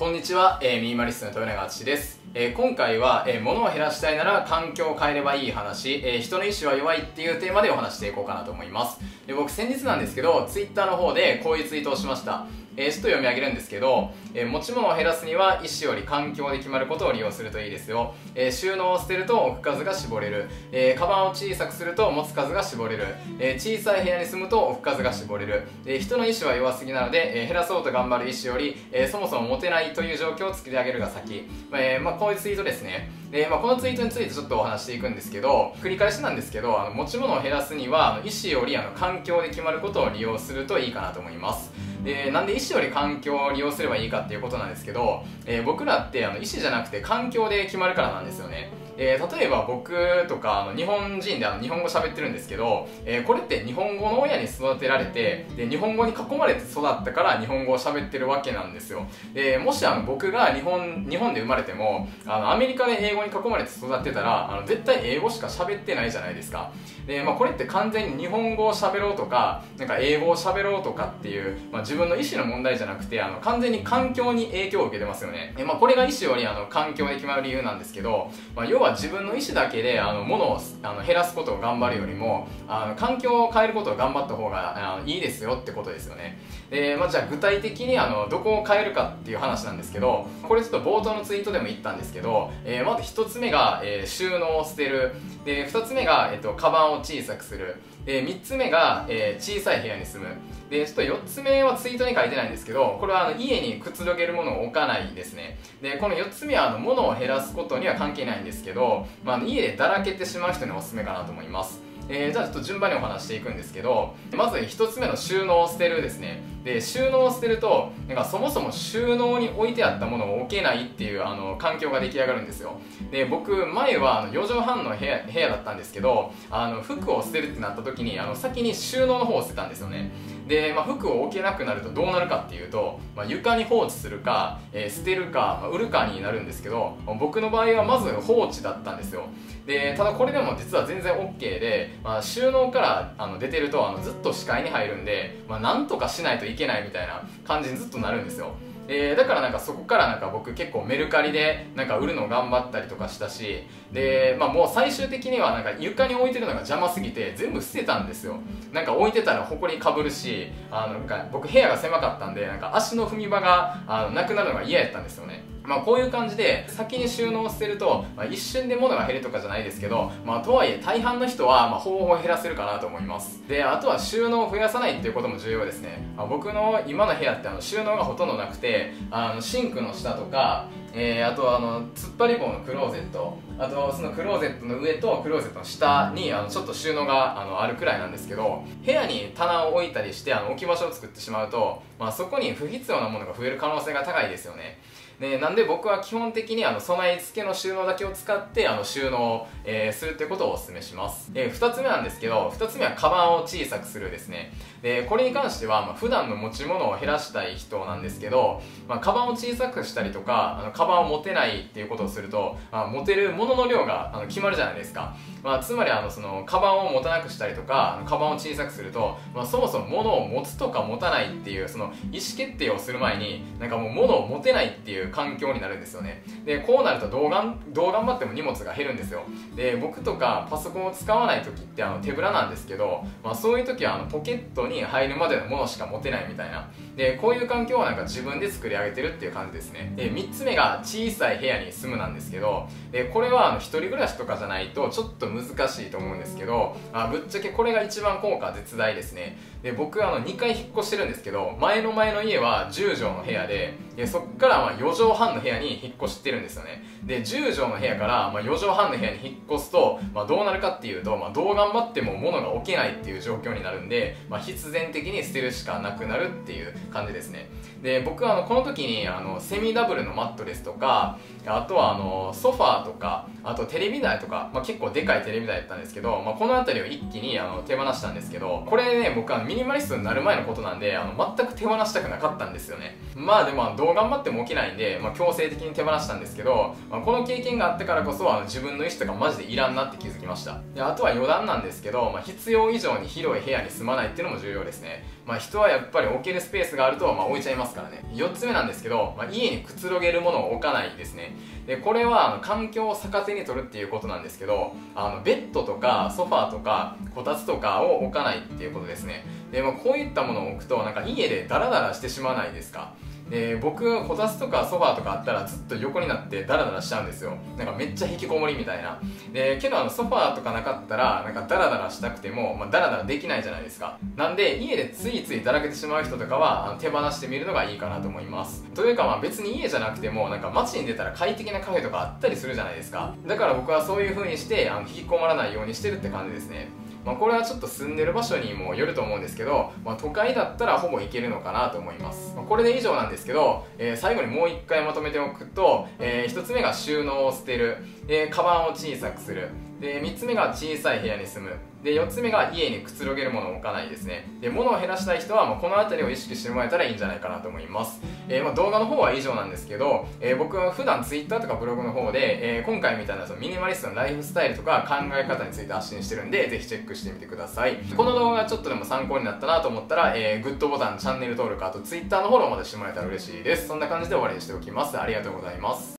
こんにちは、ミニマリストの豊永敦です。今回は、物を減らしたいなら環境を変えればいい話、人の意志は弱いっていうテーマでお話していこうかなと思います。僕先日なんですけど、Twitter の方でこういうツイートをしました。ちょっと読み上げるんですけど、持ち物を減らすには意思より環境で決まることを利用するといいですよ。収納を捨てると置く数が絞れる。カバンを小さくすると持つ数が絞れる。小さい部屋に住むと置く数が絞れる。人の意志は弱すぎなので、減らそうと頑張る意思より、そもそも持てないという状況を作り上げるが先。こういうツイートですね。このツイートについてちょっとお話していくんですけど、繰り返しなんですけど、持ち物を減らすには意思より環境で決まることを利用するといいかなと思います。なんで意思より環境を利用すればいいかっていうことなんですけど、僕らって意思じゃなくて環境で決まるからなんですよね。例えば僕とか日本人で日本語喋ってるんですけど、これって日本語の親に育てられて、日本語に囲まれて育ったから日本語を喋ってるわけなんですよ。もし僕が日本で生まれてもアメリカで英語に囲まれて育ってたら絶対英語しか喋ってないじゃないですか。これって完全に日本語を喋ろうとか英語を喋ろうとかっていう、自分の意思の問題じゃなくて完全に環境に影響を受けてますよね。これが意思より環境で決まる理由なんですけど、要は自分の意思だけで物を減らすことを頑張るよりも環境を変えることを頑張った方がいいですよってことですよね。じゃあ具体的にどこを変えるかっていう話なんですけど、これちょっと冒頭のツイートでも言ったんですけど、まず1つ目が、収納を捨てる。で2つ目が、カバンを小さくする。3つ目が、小さい部屋に住む。でちょっと4つ目はツイートに書いてないんですけど、これは家にくつろげるものを置かないですね。でこの4つ目は物を減らすことには関係ないんですけど、家でだらけてしまう人におすすめかなと思います。じゃあちょっと順番にお話していくんですけど、まず1つ目の収納を捨てるですね。で収納を捨てるとそもそも収納に置いてあったものを置けないっていう環境が出来上がるんですよ。で僕前は4畳半の部屋だったんですけど、服を捨てるってなった時に先に収納の方を捨てたんですよね。で、服を置けなくなるとどうなるかっていうと、床に放置するか、捨てるか、売るかになるんですけど、僕の場合はまず放置だったんですよ。でただこれでも実は全然 OK で、収納から出てるとずっと視界に入るんで、なんとかしないといけないみたいな感じにずっとなるんですよ。だからそこから僕結構メルカリで売るの頑張ったりとかしたし、で、もう最終的には床に置いてるのが邪魔すぎて全部捨てたんですよ。置いてたら埃かぶるし、僕部屋が狭かったんで足の踏み場がなくなるのが嫌やったんですよね。こういう感じで先に収納を捨てると、一瞬で物が減るとかじゃないですけど、とはいえ大半の人はほぼほぼ減らせるかなと思います。であとは収納を増やさないっていうことも重要ですね。僕の今の部屋って収納がほとんどなくて、シンクの下とか、あとは突っ張り棒のクローゼット、あとそのクローゼットの上とクローゼットの下にちょっと収納があるくらいなんですけど、部屋に棚を置いたりして置き場所を作ってしまうと、そこに不必要なものが増える可能性が高いですよね。なんで僕は基本的に備え付けの収納だけを使って収納を、するってことをお勧めします。2つ目なんですけど、2つ目はカバンを小さくするですね。でこれに関しては、普段の持ち物を減らしたい人なんですけど、カバンを小さくしたりとかカバンを持てないっていうことをすると、持てるものの量が決まるじゃないですか。つまりそのカバンを持たなくしたりとかカバンを小さくすると、そもそも物を持つとか持たないっていうその意思決定をする前にもう物を持てないっていう環境になるんですよね。でこうなるとどう頑張っても荷物が減るんですよ。で僕とかパソコンを使わない時って手ぶらなんですけど、そういう時はポケットに入るまでのものしか持てないみたいな。でこういう環境は自分で作り上げてるっていう感じですね。で3つ目が小さい部屋に住むなんですけど、これは一人暮らしとかじゃないとちょっと難しいと思うんですけど、ぶっちゃけこれが一番効果絶大ですね。で僕2回引っ越してるんですけど、前の家は10畳の部屋で、そっから4畳半の部屋に引っ越してるんですよね。で10畳の部屋から4畳半の部屋に引っ越すと、どうなるかっていうと、どう頑張っても物が置けないっていう状況になるんで、必然的に捨てるしかなくなるっていう感じですね。で僕はこの時にセミダブルのマットレスとか、あとはソファーとか、あとテレビ台とか、結構でかいテレビ台だったんですけど、この辺りを一気に手放したんですけど、これね僕ミニマリストになる前のことなんで全く手放したくなかったんですよね。でも動どう頑張っても起きないんで、強制的に手放したんですけど、この経験があってからこそ自分の意思とかマジでいらんなって気づきました。であとは余談なんですけど、必要以上に広い部屋に住まないっていうのも重要ですね。人はやっぱり置けるスペースがあると置いちゃいますからね。4つ目なんですけど、家にくつろげるものを置かないですね。でこれは環境を逆手に取るっていうことなんですけど、ベッドとかソファーとかこたつとかを置かないっていうことですね。で、こういったものを置くと家でダラダラしてしまわないですか。で僕こたつとかソファーとかあったらずっと横になってダラダラしちゃうんですよ。めっちゃ引きこもりみたいな。でけどソファーとかなかったらダラダラしたくても、ダラダラできないじゃないですか。なんで家でついついだらけてしまう人とかは手放してみるのがいいかなと思います。というか別に家じゃなくても街に出たら快適なカフェとかあったりするじゃないですか。だから僕はそういう風にして引きこもらないようにしてるって感じですね。これはちょっと住んでる場所にもよると思うんですけど、都会だったらほぼ行けるのかなと思います。これで以上なんですけど、最後にもう一回まとめておくと、1つ目が収納を捨てる、カバンを小さくする、で3つ目が小さい部屋に住む、で4つ目が家にくつろげるものを置かないですね。で物を減らしたい人はこの辺りを意識してもらえたらいいんじゃないかなと思います。動画の方は以上なんですけど、僕は普段 Twitter とかブログの方で、今回みたいなミニマリストのライフスタイルとか考え方について発信してるんで、ぜひチェックしてみてください。この動画がちょっとでも参考になったなと思ったら、グッドボタン、チャンネル登録、あと Twitter のフォローまでしてもらえたら嬉しいです。そんな感じで終わりにしておきます。ありがとうございます。